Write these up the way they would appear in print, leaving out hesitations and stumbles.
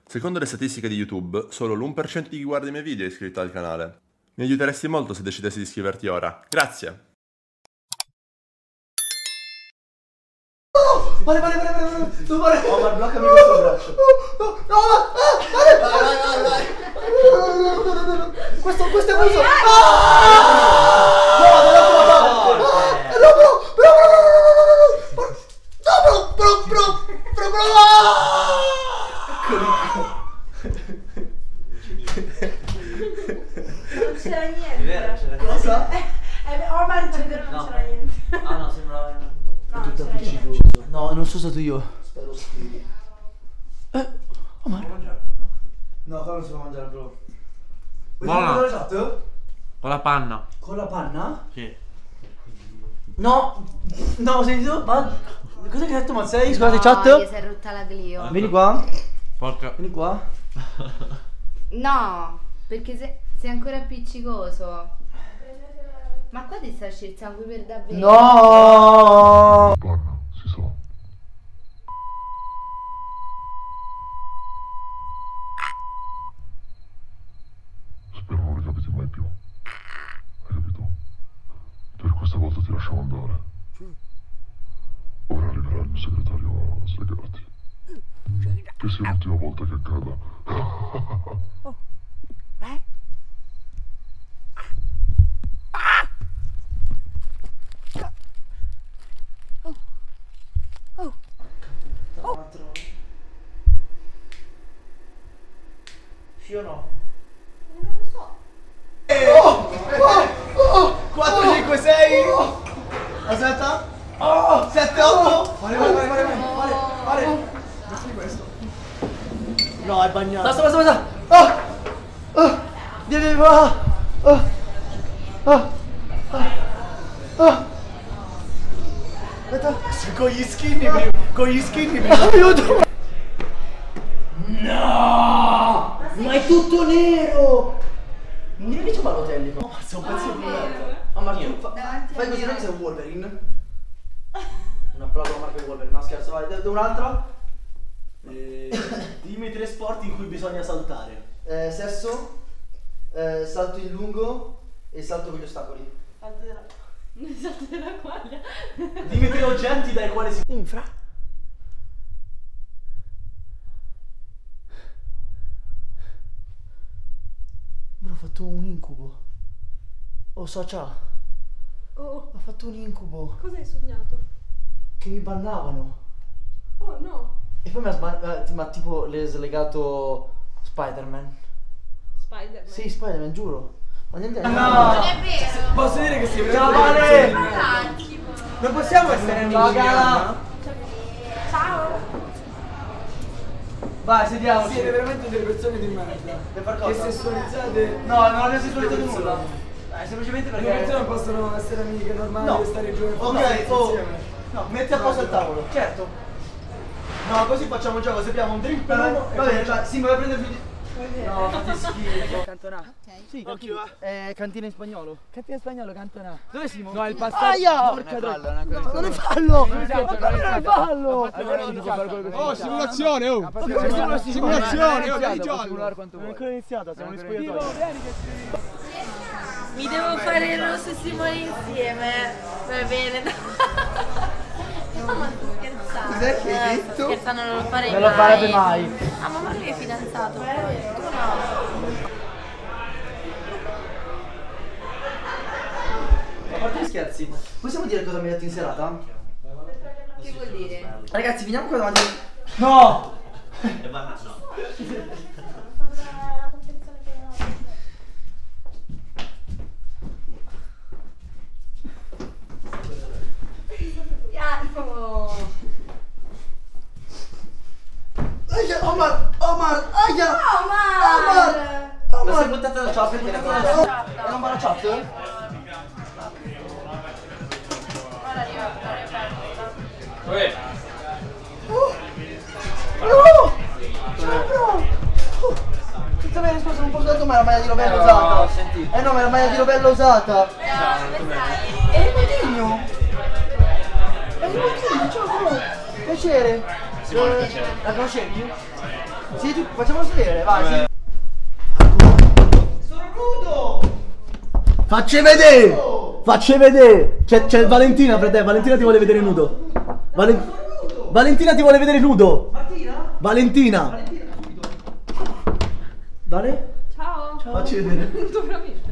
Secondo le statistiche di YouTube, solo l'1% di chi guarda i miei video è iscritto al canale. Mi aiuteresti molto se decidessi di iscriverti ora. Grazie! Vale. Tu vale. Omar, bloccami questo braccio. No, vai. Questo è questo. No, Non c'era niente. Cosa? Omar dice che non c'era niente. Ah no, sembrava È tutto appiccicoso. No, non sono stato io. Spero schifo. Omar. No, qua non si può mangiare proprio. Buona. Vuoi la chat? Con la panna. Con la panna? Sì. No, sentito? Ma cos'è che hai detto Mazzei? Scusate, No, chat? gli si è rotta la glio. Vieni qua. Porca. Vieni qua. No, perché sei ancora appiccicoso. Ma qua ti sta uscendo il sangue per davvero? No! Panna, si sa. Spero non ricapiti mai più. Hai capito? Per questa volta ti lasciamo andare. Ora arriverà il mio segretario a slegarti. Che sia l'ultima volta che accada. Sì o no? Non lo so. 4, 5, 6. Aspetta. 7, 8. Vale. Metti questo. No, è bagnato. Basta. Vieni qua. Aspetta. Con gli skinny prima. Aiuto. No! Ma è tutto nero! Non mi dice Balotelli. No, ma sei un pezzo di merda. Ma Marco, fai così, non sei un Wolverine. Un applauso a Marco Wolverine, no scherzo, vai, un'altra. Dimmi 3 sport in cui bisogna saltare. Sesso, salto in lungo e salto con gli ostacoli. Salto della quaglia. Dimmi 3 oggetti dai quali si... Dimmi fra. Bro, ho fatto un incubo. Oh, Socia. Oh, Ho fatto un incubo. cosa hai sognato? Che mi bannavano. Oh no. E poi mi ha ma tipo le slegato Spider-Man. Spider-Man. Sì, Spider-Man, giuro. Ma niente. Non è vero. Posso dire che sei Ciao Vale! Non possiamo essere amici. Ciao. Ciao. Vai, sediamoci. Siete veramente delle persone di merda. Per far Che cosa? sessualizzate. No, non abbiamo sessualizzato nulla. Semplicemente Le perché... persone possono essere amiche, normali, No. stare giù e Ok, insieme. No, metti a posto il tavolo. Certo. No, così facciamo un gioco, seppiamo un drink per uno. Va bene, cioè, sì, ma vuoi prendermi di... No, fate schifo. Cantonà. Sì, cantina in spagnolo. Cantina in spagnolo, cantonà. Dove Simo? No, il passaggio. Aia! Porca Non è fallo! Non è fallo! Oh, simulazione, oh! Simulazione, oh, dai giallo. Non è ancora iniziata, siamo in spogliatoio. Mi devo fare il rosso Simone insieme. Va bene. No, ma sto scherzando. Cos'è che hai detto? Sto scherzando, non lo farei Non mai. lo farebbe mai. Ah, ma lui è fidanzato. Tu no. A parte gli scherzi, possiamo dire cosa mi hai detto in serata? Che vuol dire? Ragazzi, veniamo qua davanti. No! E va no. La confezione che ho. Aia, Omar! Aia! Omar! Ma sei buttata la chat? È una bella chat? Ora arriva, Ciao bro! Tutto bene, scusa, non posso detto ma è la maglia di Rovello usata. No, ma è la maglia di Rovello usata. È il Coutinho! È il Coutinho, ciao bro! Piacere! La conoscevi? Sì, tu, facciamolo sedere, vai, sì. Sono nudo! Facci vedere! Facci vedere! C'è Valentina, fratello, Valentina ti vuole vedere nudo. Valentina ti vuole vedere nudo! Martina? Valentina! Vale? Ciao. Facci vedere. Nudo veramente.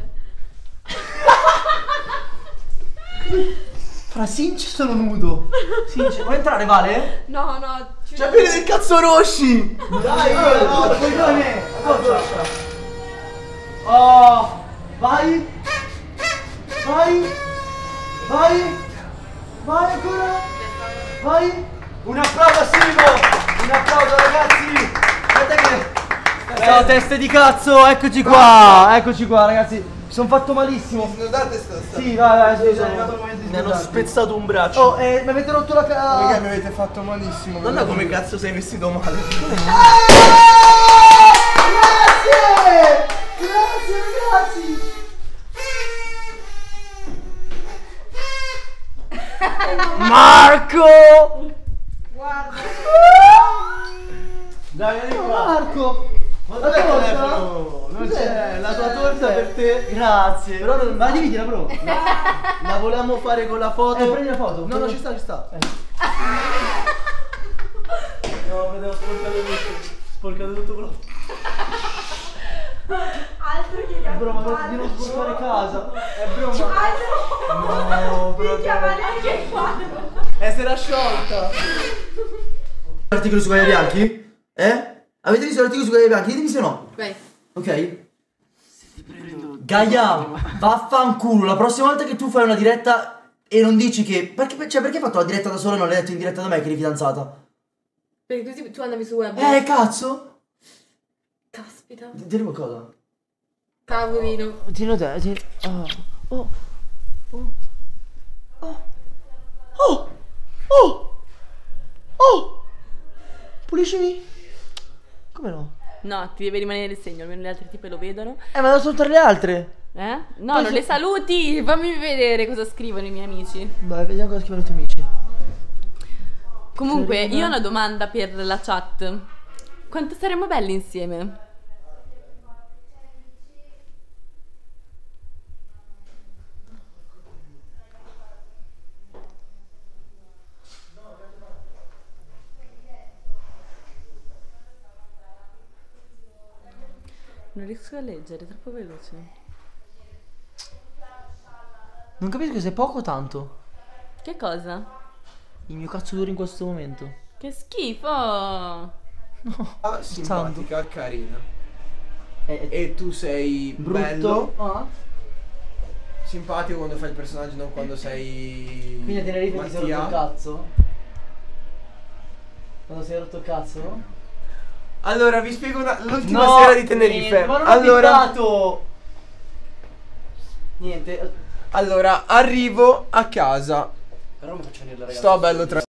Fra Sinch sono nudo. Sinch, vuoi entrare, Vale? No, no. C'è pieni del cazzo rossi! Dai, coglione! Oh! Vai! Vai! Vai! Vai ancora! Vai! Un applauso a Simo! Un applauso, ragazzi! Aspetta che... Ciao teste di cazzo, eccoci qua! Eccoci qua, ragazzi! Mi sono fatto malissimo! Sì, vai, scusa, mi hanno spezzato un braccio. Oh, mi avete rotto la cara. Perché mi avete fatto malissimo. Guarda come cazzo sei vestito male. Grazie! Grazie ragazzi! Marco! Guarda. Dai, vieni qua. Marco! Ma dov'è il telefono? Non c'è, la tua torta per te. Grazie. Però non... Ma dividila, bro. La volevamo fare con la foto. Prendi la foto. No, no, ci sta, ci sta. No, vedevo sporcato tutto quello. Altro che gli Bro, ma di non sporcare casa. Bro, ma... Altro. No, bro. Minchia, ma neanche qua. Si era sciolta. L'articolo su Guaglia Bianchi? Avete visto l'articolo su Guaglia Bianchi? Ditemi se no. Vai. Ok? Gaia, vaffanculo. La prossima volta che tu fai una diretta e non dici che... Perché hai fatto la diretta da solo e non l'hai detto in diretta da me che eri fidanzata? Perché così tu andavi su web. Cazzo? Caspita. Dì qualcosa. Cavolino. Dillo te. Oh! Puliscimi. Come no? No, ti deve rimanere il segno, almeno le altre tipe lo vedono. Ma devo salutare le altre. No, non le saluti! Fammi vedere cosa scrivono i miei amici. Vai, vediamo cosa scrivono i tuoi amici. Comunque, io ho una domanda per la chat. Quanto saremmo belli insieme? Non riesco a leggere, è troppo veloce. Non capisco se è poco o tanto. Che cosa? Il mio cazzo duro in questo momento. Che schifo! Ah, simpatica, carina. È E tu sei brutto. bello, Ah. simpatico quando fai il personaggio, non quando sei Quindi a Tenerife ti sei rotto il Mattia. cazzo? Quando sei rotto il cazzo? No? Allora, vi spiego l'ultima sera di Tenerife. Ma non Allora, ho tentato. Niente. allora, arrivo a casa. Però mi faccio venire la ragazza. Sto bello tra